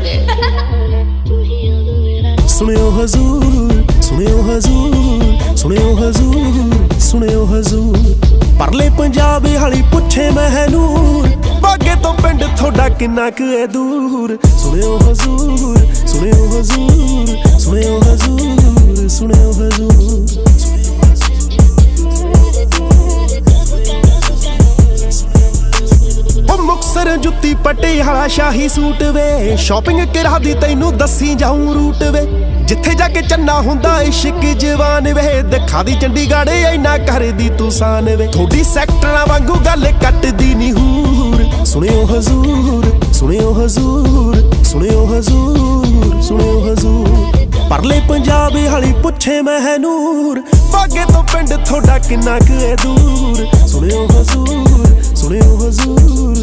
दे। सुनियो हजूर, सुनियो हजूर, सुनियो हजूर, सुनियो हजूर। परले पंजाब हाली पुछे महनूर, बागे तो पिंड थोड़ा किन्ना क है दूर। सुनियो हजूर, सुनियो हजूर, सुनियो हजूर, सुनियो हजूर। मुक्तसर जुत्ती पटियाला शाही सूट वे, शॉपिंग करा दी तैनू दसी जाऊं रूट वे। जिथे जाके चन्ना हुंदा इश्क जवान वे, दिखा दी चंडीगढ़ इना कर दी तू सान वे। थोड़ी सैक्टरां वांगू गल कटदी नी हूर। सुनियो हजूर, सुनियो हजूर, सुनियो हजूर, सुनियो हजूर। परले पंजाब हाली पुछे महनूर, बागे तो पिंड थोड़ा किन्ना क है दूर। सुनियो हजूर, सुनियो हजूर।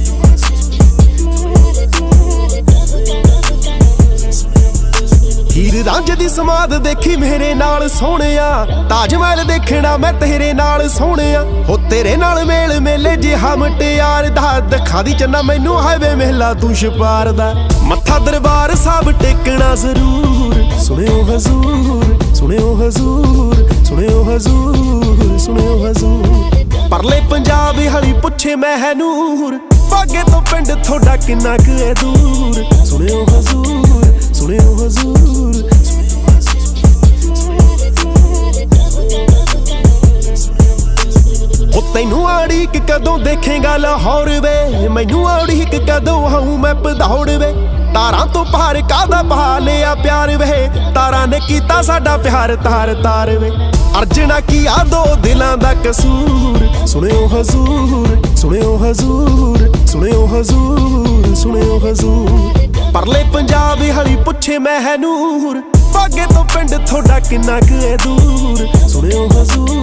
हीर रांझे दी समाध देखी मेरे नाल सोहणिया, ताज महल देखना मैं तेरे नाल सोहणिया। हो तेरे नाल मेल मेले जिहा मुटियार दा, दिखा दी चन्ना मैनू हाईवे मेला तू छपार दा। मत्था दरबार साहब टेकना जरूर। सुनियो हजूर, सुनियो हजूर, सुनियो हजूर, सुनियो हजूर। परले पंजाब हाली पुछे महनूर, बागे तो पिंड थोड़ा किन्ना क है दूर। सुनियो हजूर, सुनियो हजूर। तैनू आड़ीक कदों देखेगा लाहौर वे, मैनू आड़ीक कदों आऊं मैं भदौड़ वे। तारां तो पार कादा पा लिया प्यार वे, तारां ने कीता साडा प्यार तार तार वे। अर्जना किया दो दिलां दा कसूर। सुनियो हजूर, सुनियो हजूर, सुनियो हजूर, सुनियो हजूर। परले पंजाब हाली पुछे महनूर, बागे तो पिंड थोड़ा किन्ना क है दूर। सुनियो हजूर।